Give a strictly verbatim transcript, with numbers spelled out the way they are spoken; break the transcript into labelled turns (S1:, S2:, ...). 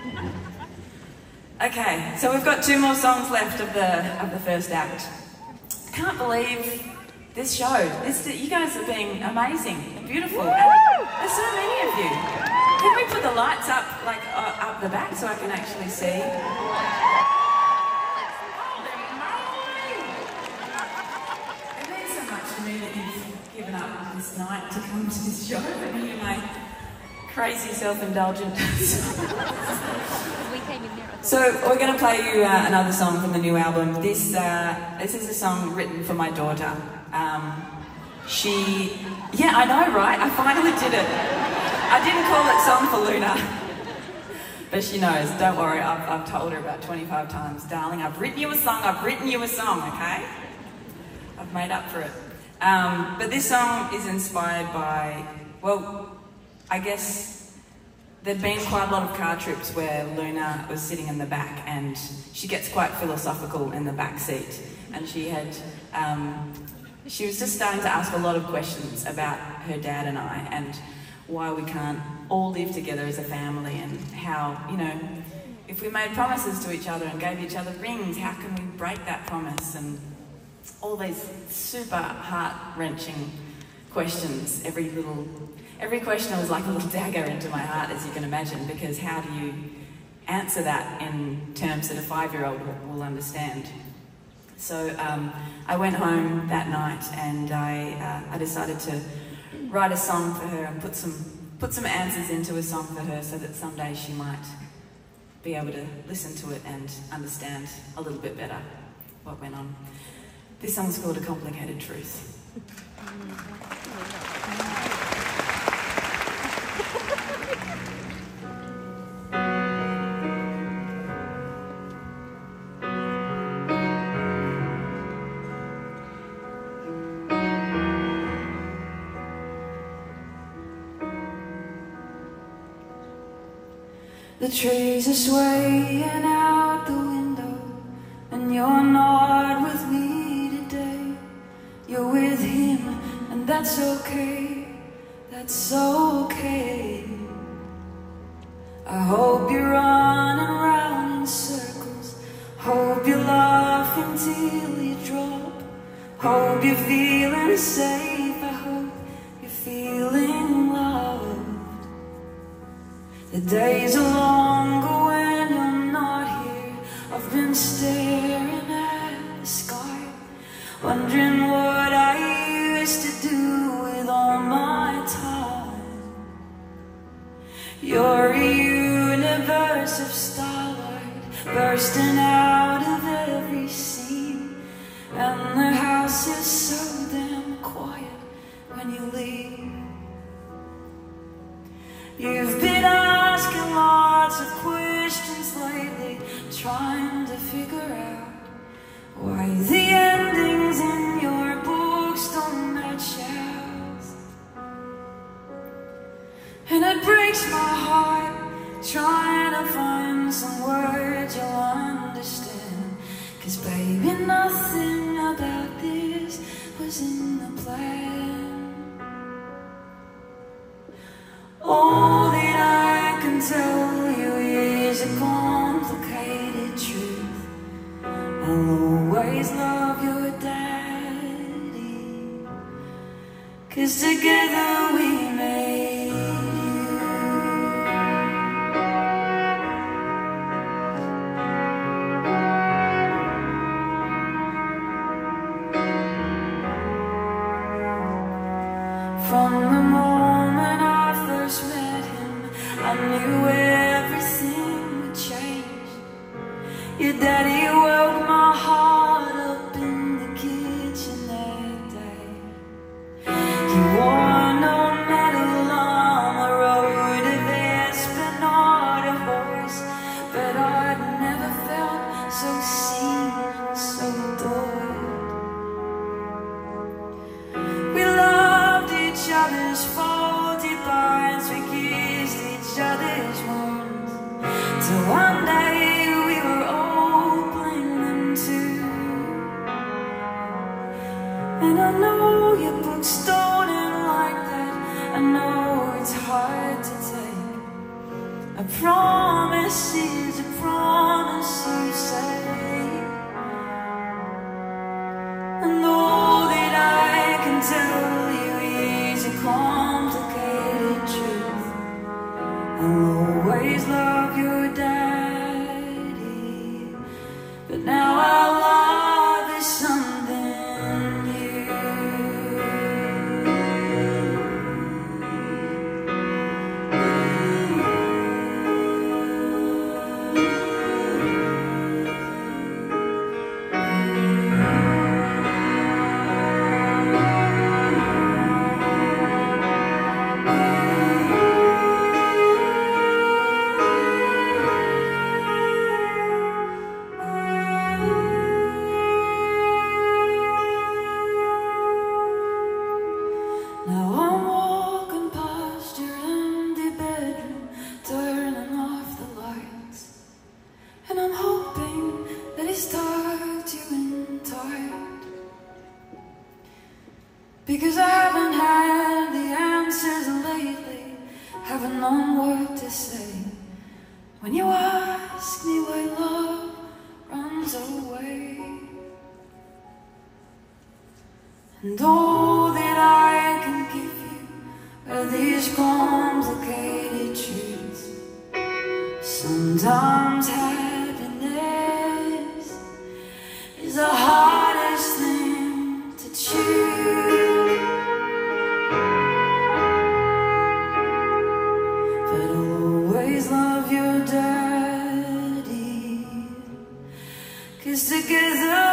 S1: Okay, so we've got two more songs left of the of the first act. Can't believe this show. This, you guys are being amazing and beautiful. And there's so many of you. Can we put the lights up, like uh, up the back, so I can actually see? It means so much to me that you've given up this night to come to this show and hear my crazy self-indulgent. So we're going to play you uh, another song from the new album. This uh, this is a song written for my daughter. Um, she, yeah, I know, right? I finally did it. I didn't call it Song for Luna, but she knows. Don't worry, I've, I've told her about twenty-five times, darling. I've written you a song. I've written you a song. Okay, I've made up for it. Um, but this song is inspired by, well, I guess. There'd been quite a lot of car trips where Luna was sitting in the back and she gets quite philosophical in the back seat, and she had, um, she was just starting to ask a lot of questions about her dad and I and why we can't all live together as a family, and how, you know, if we made promises to each other and gave each other rings, how can we break that promise, and all these super heart-wrenching questions. Every little Every question was like a little dagger into my heart, as you can imagine, because how do you answer that in terms that a five-year-old will understand? So um, I went home that night and I, uh, I decided to write a song for her and put some, put some answers into a song for her, so that someday she might be able to listen to it and understand a little bit better what went on. This song's called A Complicated Truth.
S2: The trees are swaying out the window, and you're not with me today. You're with him, and that's okay, that's okay. I hope you're running round in circles, hope you're laughing till you drop, hope you're feeling safe, I hope you're feeling loved. The days are longer when you're not here. I've been staring at the sky, wondering what I used to do with all my time. You're a universe of starlight bursting out of every scene, and the house is so damn quiet when you leave. You've been asking lots of questions lately, trying to figure out why the endings in your books don't match ours. And it breaks my heart trying to find some words you'll understand, 'cause baby, nothing about this was in the plan. All that I can tell you is a complicated truth. I'll always love your daddy, 'cause together we made you. From the moment I first met him, I knew everything would change. Your daddy woke my heart up in the kitchen that day. He wore no metal armor, rode a Vespa, not a horse, but I'd never felt so seen, so adored. We loved each other's faulty parts, we kissed each other's wounds, till one day we were opening them too. And I know your books don't end like that, I know it's hard to take. I promise you Because I haven't had the answers lately, haven't known what to say. When you ask me why love runs away, and all that I can give you are these complicated truths. Sometimes happiness is the hardest thing to choose, but I'll always love your daddy, 'cause together